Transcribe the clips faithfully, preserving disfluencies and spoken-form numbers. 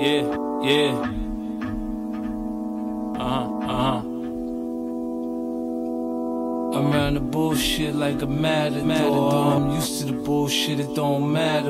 yeah, yeah. Uh-huh, uh-huh. I'm around the bullshit like a matador. I'm used to the bullshit, it don't matter,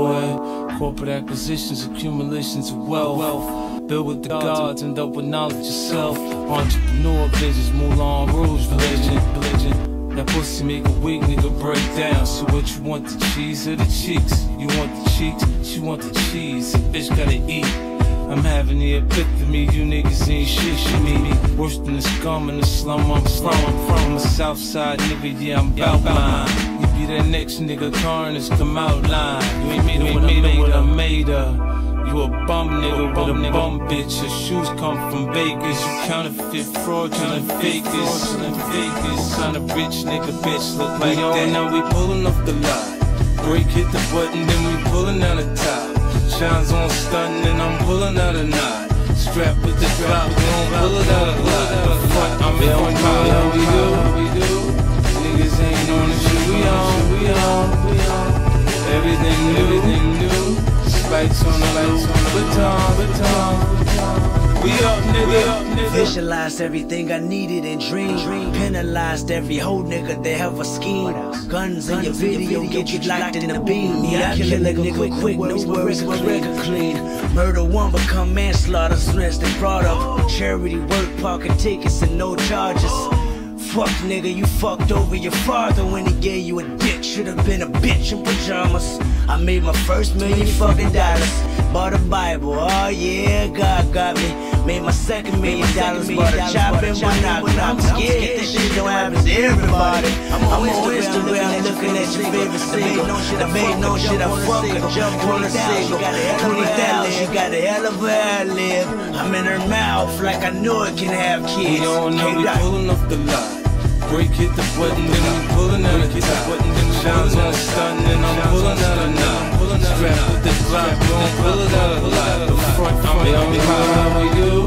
boy. Corporate acquisitions, accumulations of wealth. Built with the gods, end up with knowledge yourself. Entrepreneur visions, Moulin Rouge religion, religion. That pussy make a weak nigga break down. So what you want, the cheese or the cheeks? You want the cheeks, she want the cheese. A bitch gotta eat. I'm having the epiphany, you niggas ain't shit, shit me. Worse than the scum in the slum I'm from. I'm from a south side nigga, yeah, I'm bout mine. You be that next nigga, carnage, come out line. You ain't made it what I made her, what I made her. You a bum nigga with a bum bitch. Your shoes come from Vegas. You counterfeit, fraudulent fakers. Vegas, kinda rich nigga bitch look like that. Now we pulling off the lot. Break hit the button, then we pulling out the top. Shines on stunting and I'm pulling out a knot. Strap with the drop, we gon' pull it out a lot. The front, I'm in on how we do. Niggas ain't on the shit we on, we on, we on. Everything new, everything new. Spikes on the lights on the baton, baton. We up, nigga, up, nigga. Visualized everything I needed and dreamed. Penalized every whole nigga that have a scheme. Guns in your video get you locked in the beam. Yeah, I kill a nigga quick, no worries, record clean. Murder one become manslaughter, stressed and brought up. Charity work, pocket tickets and no charges. Fuck nigga, you fucked over your father when he gave you a dick. Should've been a bitch in pajamas. I made my first million fucking dollars. Bought a Bible, oh yeah, God got me. Made my second million dollars, bought a chop and one out. I'm scared this shit don't happen to everybody. I'm on Instagram looking at your favorite single. I made no shit, I fuck her, jump on a single. twenty thousand, she got a hell of a ad-lib. I'm in her mouth like I know it can have kids. We all know we pulling off the lot. Break hit the button, then we pulling out a top. Shines on stunting and I'm pulling out a knot. Strap with the Glock, we gon' pull it out a lot. The front, I'm in on how we do.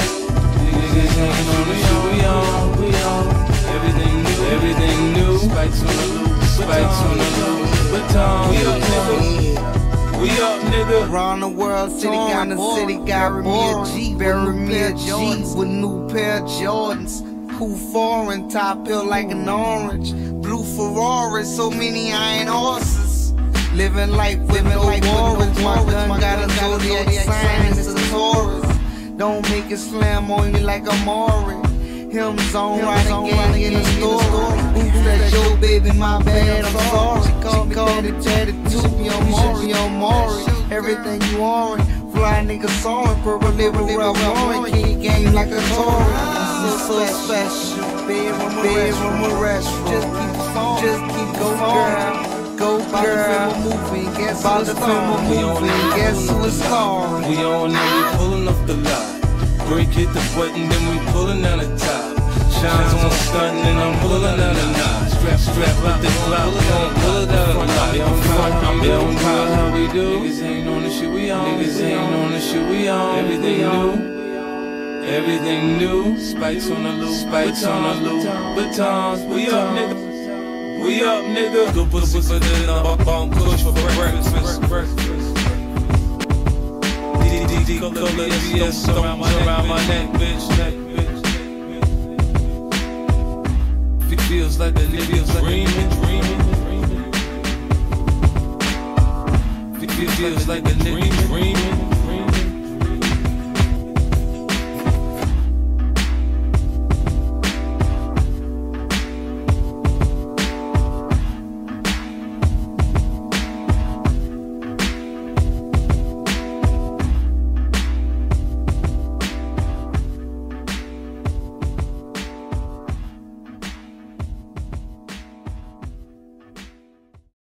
Niggas ain't on the shit we on, we on. Everything new, everything new. Spikes on the loop, spikes on the loop. Baton, we up, nigga. We up, nigga. Around the world, city got the city got me a G, bury me a G with new pair of Jordans. Who foreign, top hill like an orange. Blue Ferrari, so many iron horses. Living life with no worries. My gun got a zodiac sign, it's a Taurus. Don't make it slam on you like a Maury. Him zone riding gang in the store. Who's that yo baby, my bad, I'm sorry. She called me daddy to me on Maury, on Maury. Everything you orange. Fly nigga soaring, purple living around Warren. King game like a Taurus. So special, bedroom, bedroom, a restaurant. Just keep on, just keep go, girl, go, girl. Film a movie, guess who it's starring? We on it, guess who it's starring? We on it, we pulling off the lot. Break hit the button, then we pulling out the top. Shines on stunting and I'm pulling out a knot. Strap, strap with the Glock, we gon' pull it out a lot. I'm in front, I'm in front, how we do? Niggas ain't on the shit we on. Niggas ain't on the shit we on. Everything new. Everything new, spikes on the loop, spikes on the loop, batons, we up nigga, we up nigga. Good pussy for dinner, bone kush for breakfast. D D D color B S around my neck, bitch, neck, bitch. Feels like the niggas dreaming, dreaming. Feels like the niggas.